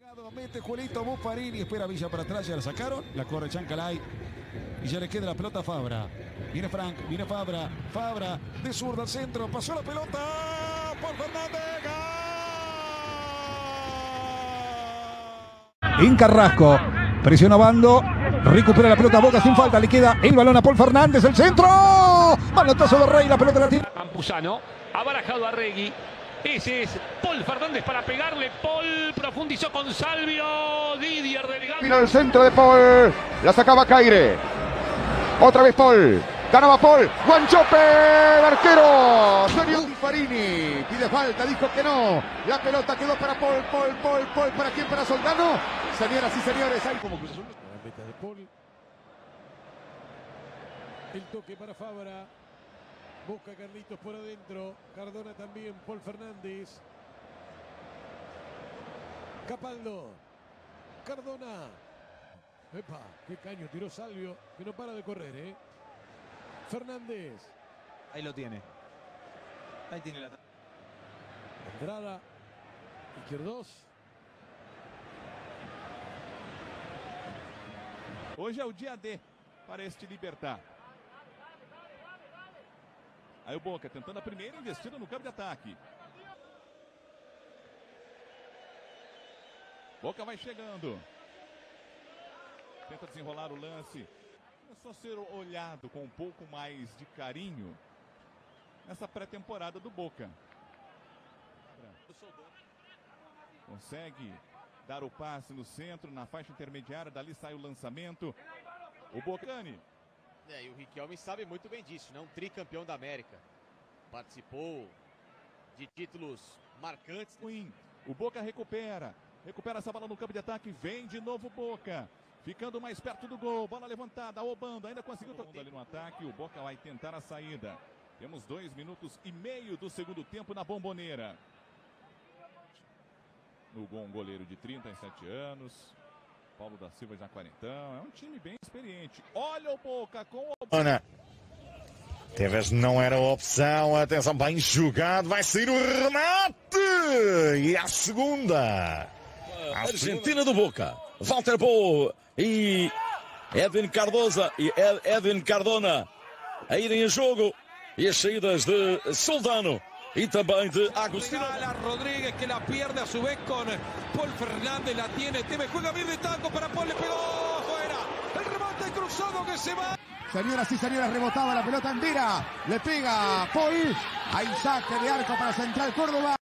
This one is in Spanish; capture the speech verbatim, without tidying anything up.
Mete Julito Buffarini, espera Villa para atrás, ya la sacaron, la corre Chancalay y ya le queda la pelota a Fabra. Viene Frank, viene Fabra, Fabra de zurda al centro, pasó la pelota por Fernández. ¡Gol! En Carrasco, presiona Bando, recupera la pelota Boca sin falta, le queda el balón a Paul Fernández, el centro, manotazo de Rey, la pelota la tiene. Campuzano, ha barajado a Regui. Ese es Paul Fernández para pegarle. Paul profundizó con Salvio. Didier Delgado. Vino el centro de Paul. La sacaba Caire. Otra vez Paul. Ganaba Paul. Guanchope. El arquero. Sergio Buffarini. Pide falta. Dijo que no. La pelota quedó para Paul. Paul, Paul, Paul. ¿Para quién? Para Soldano. Señoras y señores. Hay como Cruz Azul. La meta de Paul. El toque para Fabra. Busca Carlitos por adentro. Cardona también. Paul Fernández. Capaldo. Cardona. Epa, qué caño tiró Salvio. Que no para de correr, ¿eh? Fernández. Ahí lo tiene. Ahí tiene la... Andrada. Izquierdos. Hoje é o dia D para este Libertad. Aí o Boca tentando a primeira investida no campo de ataque. Boca vai chegando. Tenta desenrolar o lance. É só ser olhado com um pouco mais de carinho nessa pré-temporada do Boca. Consegue dar o passe no centro, na faixa intermediária. Dali sai o lançamento. O Bocani. É, e o Riquelme sabe muito bem disso, né? Um tricampeão da América. Participou de títulos marcantes. O Boca recupera. Recupera essa bola no campo de ataque. Vem de novo Boca. Ficando mais perto do gol. Bola levantada. Obando ainda conseguiu tocar ali no ataque. O Boca vai tentar a saída. Temos dois minutos e meio do segundo tempo na Bomboneira. No gol um goleiro de trinta e sete anos. Paulo da Silva já quarentão. É um time bem experiente. Olha o Boca com o... Ana. Tevez não era opção. Atenção, bem jogado. Vai sair o remate. E a segunda. A Argentina do Boca. Walter Paul e Edwin Cardoso e Edwin Cardona a irem a jogo. E as saídas de Soldano. Y también de Agustín Rodríguez, que la pierde a su vez con Paul Fernández, la tiene Tevez, juega bien de tanco para Paul, le pegó fuera, el remate cruzado que se va. Señoras y señores, rebotaba la pelota en Vira, le pega Paul, hay saque de arco para Central Córdoba.